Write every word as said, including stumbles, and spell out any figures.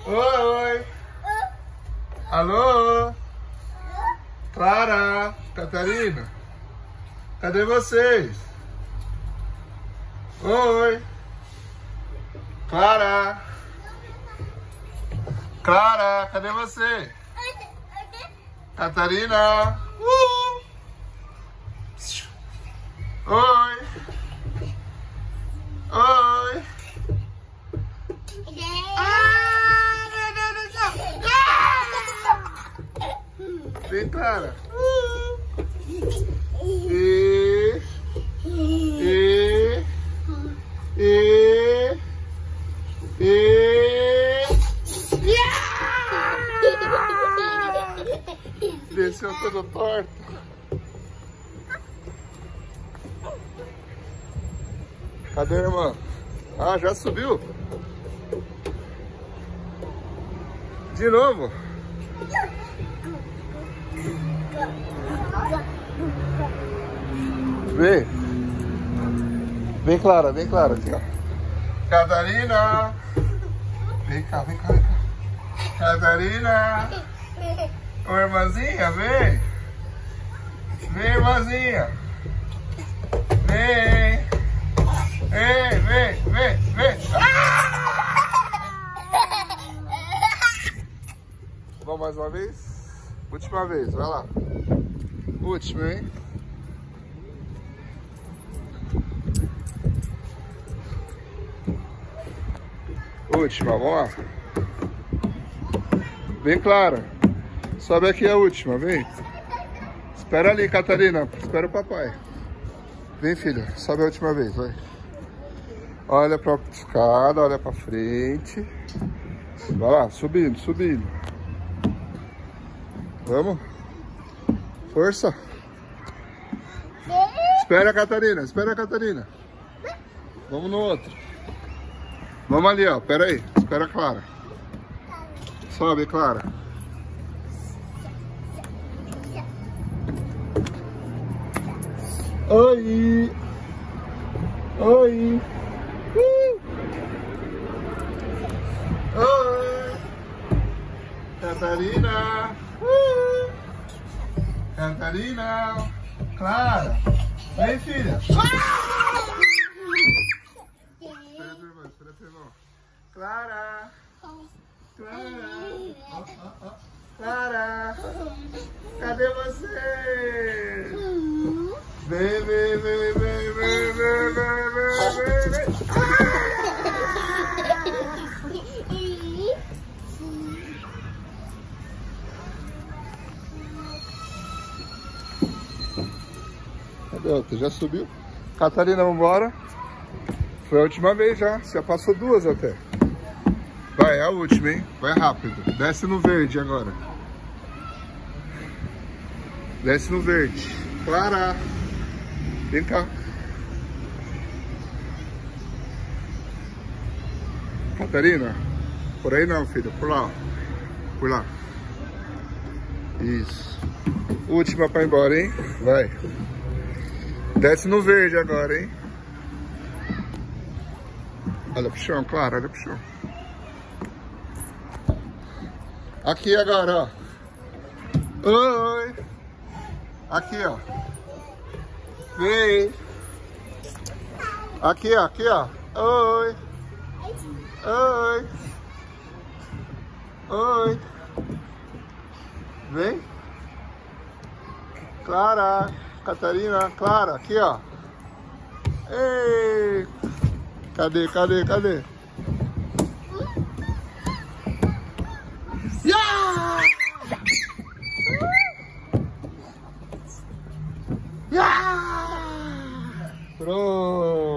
Oi. Alô? Clara, Catarina, cadê vocês? Oi. Clara. Clara, cadê você? Catarina. Uh. Oi. Oi. Vem, Clara. E, e, e, e, desceu todo torto. Cadê, irmã? Ah, já subiu? De novo? Vem. Vem, Clara, vem, Clara. Aqui, ó. Catarina. Vem cá, vem cá, vem cá. Catarina. Ô, irmãzinha, vem. Vem, irmãzinha. Vem. Vem, vem, vem, vem. Vamos mais uma vez? Última vez, vai lá. Última, hein? Última, vamos lá. Vem, Clara. Sobe aqui a última, vem. Espera ali, Catarina. Espera o papai. Vem, filha. Sobe a última vez, vai. Olha pra escada, olha pra frente. Vai lá, subindo, subindo. Vamos. Força. Espera, Catarina. Espera, Catarina. Vamos no outro. Vamos ali, ó. Pera aí. Espera, Clara. Sobe, Clara. Oi. Oi. Uh. Oi. Catarina. Uh. Catarina. Clara. Vem, filha. Clara! Clara! Oh, oh, oh. Clara! Cadê você? Vem, vem, vem, vem, vem, vem, vem, vem, vem, Cadê outra? Já subiu? Catarina, vamos embora. Foi a última vez já. Já passou duas até. Vai, é a última, hein? Vai rápido. Desce no verde agora. Desce no verde. Clara. Vem cá. Catarina. Por aí não, filha. Por lá. Por lá. Isso. Última pra ir embora, hein? Vai. Desce no verde agora, hein? Olha pro chão, Clara. Olha pro chão. Aqui agora, ó. Oi. Aqui, ó. Vem. Aqui, ó. Aqui, ó. Oi. Oi. Oi. Vem. Clara. Catarina. Clara. Aqui, ó. Ei. Cadê, cadê, cadê? Pronto.